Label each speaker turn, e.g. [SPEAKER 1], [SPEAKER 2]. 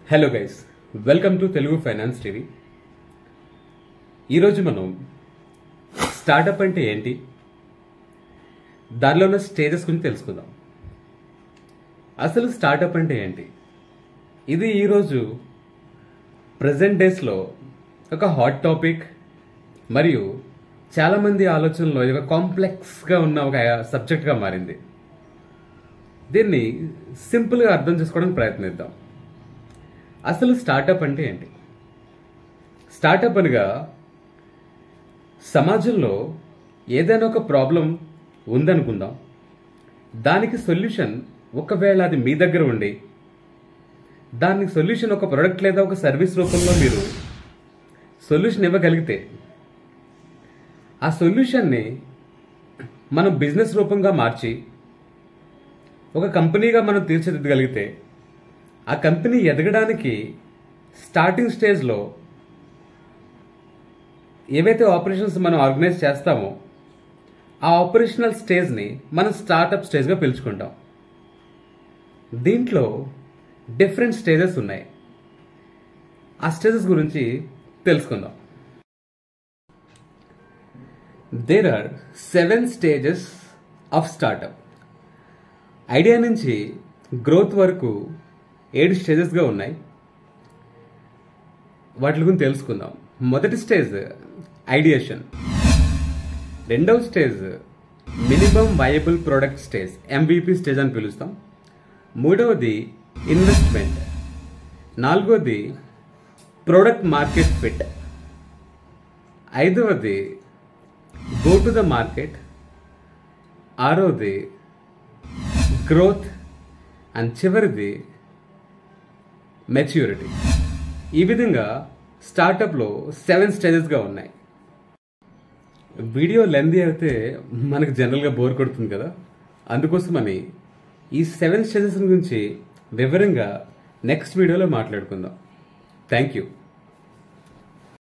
[SPEAKER 1] Hello guys, welcome to Telugu finance TV. ఈరోజు మనం startup అంటే ఏంటి, దానిలో ఉన్న స్టేజెస్ గురించి తెలుసుకుందాం. అసలు స్టార్టప్ అంటే ఏంటి? ఇది ఈరోజు ప్రజెంట్ డేస్లో ఒక హాట్ టాపిక్ మరియు చాలామంది ఆలోచనలో ఇది ఒక కాంప్లెక్స్గా ఉన్న ఒక సబ్జెక్ట్గా మారింది. దీన్ని సింపుల్గా అర్థం చేసుకోవడానికి ప్రయత్నిద్దాం. అసలు స్టార్టప్ అంటే ఏంటి? స్టార్టప్ అనగా సమాజంలో ఏదైనా ఒక ప్రాబ్లం ఉందనుకుందాం, దానికి సొల్యూషన్ ఒకవేళ అది మీ దగ్గర ఉండి దానికి సొల్యూషన్ ఒక ప్రోడక్ట్ లేదా ఒక సర్వీస్ రూపంలో మీరు సొల్యూషన్ ఇవ్వగలిగితే ఆ సొల్యూషన్ని మనం బిజినెస్ రూపంగా మార్చి ఒక కంపెనీగా మనం తీర్చిదిద్దగలిగితే ఆ కంపెనీ ఎదగడానికి స్టార్టింగ్ స్టేజ్లో ఏవైతే ఆపరేషన్స్ మనం ఆర్గనైజ్ చేస్తామో ఆ ఆపరేషనల్ స్టేజ్ని మనం స్టార్టప్ స్టేజ్గా పిలుచుకుంటాం. దీంట్లో డిఫరెంట్ స్టేజెస్ ఉన్నాయి. ఆ స్టేజెస్ గురించి తెలుసుకుందాం. There are 7 stages of startup. Idea నుంచి గ్రోత్ వరకు 7 స్టేజెస్గా ఉన్నాయి. వాటి గురించి తెలుసుకుందాం. మొదటి స్టేజ్ ఐడియేషన్, రెండవ stage minimum viable product stage, MVP stage అని పిలుస్తాం. మూడవది ఇన్వెస్ట్మెంట్, నాలుగవది ప్రోడక్ట్ మార్కెట్ ఫిట్, ఐదవది గో టు ద మార్కెట్, ఆరవది గ్రోత్ అండ్ చివరిది మెచ్యూరిటీ. ఈ విధంగా స్టార్టప్లో 7 స్టేజెస్గా ఉన్నాయి. వీడియో లెంతీ అయితే మనకు జనరల్గా బోర్ కొడుతుంది కదా, అందుకోసమని ఈ 7 స్టేజెస్ గురించి వివరంగా నెక్స్ట్ వీడియోలో మాట్లాడుకుందాం. Thank you.